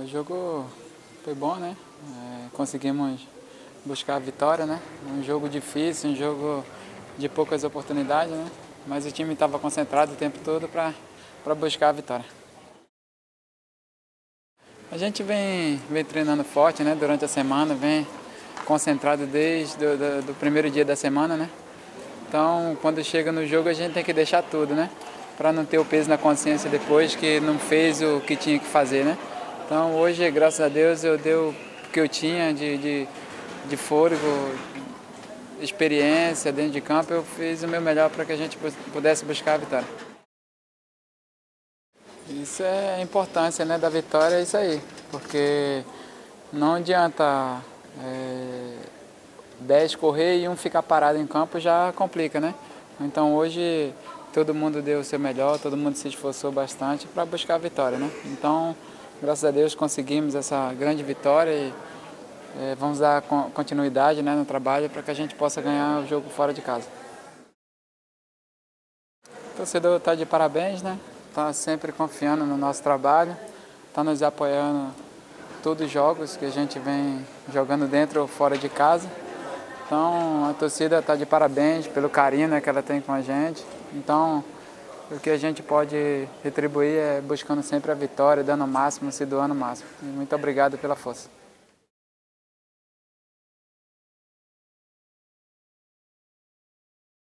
O jogo foi bom, né? Conseguimos buscar a vitória, né? Um jogo difícil, um jogo de poucas oportunidades, né? Mas o time estava concentrado o tempo todo para buscar a vitória. A gente vem treinando forte, né? Durante a semana, vem concentrado desde do primeiro dia da semana, né? Então, quando chega no jogo, a gente tem que deixar tudo, né? Para não ter o peso na consciência depois que não fez o que tinha que fazer, né? Então, hoje, graças a Deus, eu dei o que eu tinha de fôlego, experiência dentro de campo. Eu fiz o meu melhor para que a gente pudesse buscar a vitória. Isso é a importância, né, da vitória, é isso aí. Porque não adianta 10 correr e um ficar parado em campo, já complica, né? Então hoje todo mundo deu o seu melhor, todo mundo se esforçou bastante para buscar a vitória, né? Então, graças a Deus conseguimos essa grande vitória e vamos dar continuidade, né, no trabalho para que a gente possa ganhar o jogo fora de casa. O torcedor está de parabéns, né? Está sempre confiando no nosso trabalho, está nos apoiando todos os jogos que a gente vem jogando dentro ou fora de casa. Então a torcida está de parabéns pelo carinho, né, que ela tem com a gente. Então o que a gente pode retribuir é buscando sempre a vitória, dando o máximo, se doando o máximo. E muito obrigado pela força.